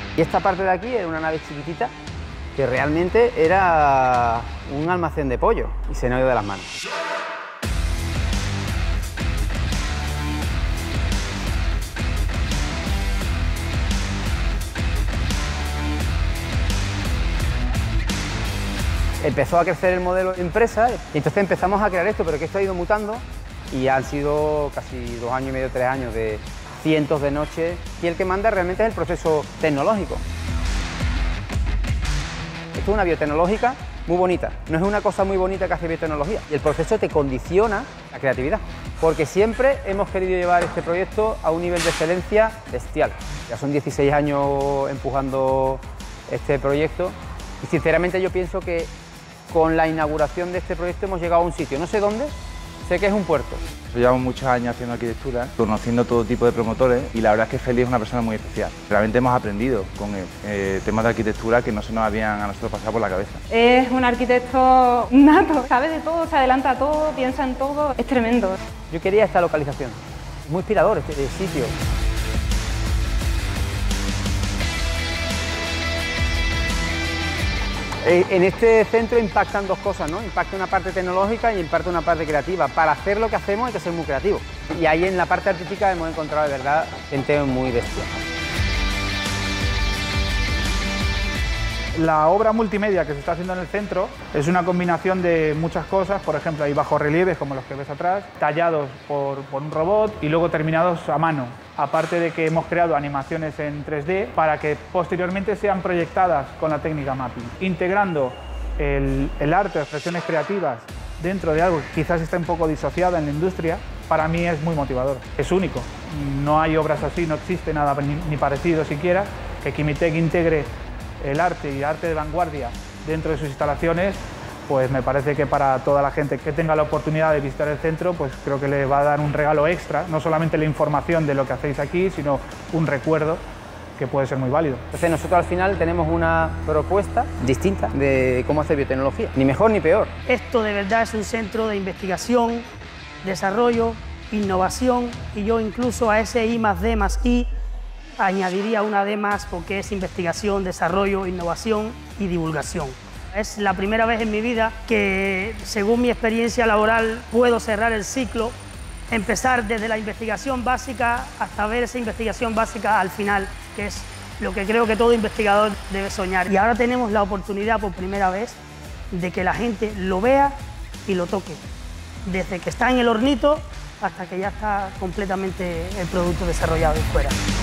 Y esta parte de aquí era una nave chiquitita que realmente era un almacén de pollo y se nos ha ido de las manos. Empezó a crecer el modelo de empresa y entonces empezamos a crear esto, pero que esto ha ido mutando y han sido casi 2 años y medio, 3 años de cientos de noches y el que manda realmente es el proceso tecnológico. Esto es una biotecnológica muy bonita, no es una cosa muy bonita que hace biotecnología y el proceso te condiciona la creatividad, porque siempre hemos querido llevar este proyecto a un nivel de excelencia bestial. Ya son 16 años empujando este proyecto y sinceramente yo pienso que con la inauguración de este proyecto hemos llegado a un sitio, no sé dónde, sé que es un puerto. Llevamos muchos años haciendo arquitectura, conociendo todo tipo de promotores y la verdad es que Félix es una persona muy especial. Realmente hemos aprendido con temas de arquitectura que no se nos habían a nosotros pasado por la cabeza. Es un arquitecto nato, sabe de todo, se adelanta a todo, piensa en todo, es tremendo. Yo quería esta localización, es muy inspirador este sitio. En este centro impactan dos cosas, ¿no? Impacta una parte tecnológica y impacta una parte creativa. Para hacer lo que hacemos hay que ser muy creativo. Y ahí en la parte artística hemos encontrado de verdad gente muy bestia. La obra multimedia que se está haciendo en el centro es una combinación de muchas cosas, por ejemplo hay bajorrelieves como los que ves atrás, tallados por un robot y luego terminados a mano. Aparte de que hemos creado animaciones en 3D para que posteriormente sean proyectadas con la técnica mapping, integrando el arte o expresiones creativas dentro de algo que quizás está un poco disociada en la industria, para mí es muy motivador. Es único, no hay obras así, no existe nada ni parecido siquiera, que Quimitek integre el arte y arte de vanguardia dentro de sus instalaciones, pues me parece que para toda la gente que tenga la oportunidad de visitar el centro, pues creo que le va a dar un regalo extra, no solamente la información de lo que hacéis aquí, sino un recuerdo que puede ser muy válido. Entonces nosotros al final tenemos una propuesta distinta de cómo hacer biotecnología, ni mejor ni peor. Esto de verdad es un centro de investigación, desarrollo, innovación y yo incluso a ese I+D+I añadiría una D más porque es investigación, desarrollo, innovación y divulgación. Es la primera vez en mi vida que, según mi experiencia laboral, puedo cerrar el ciclo, empezar desde la investigación básica hasta ver esa investigación básica al final, que es lo que creo que todo investigador debe soñar. Y ahora tenemos la oportunidad por primera vez de que la gente lo vea y lo toque, desde que está en el hornito hasta que ya está completamente el producto desarrollado y fuera.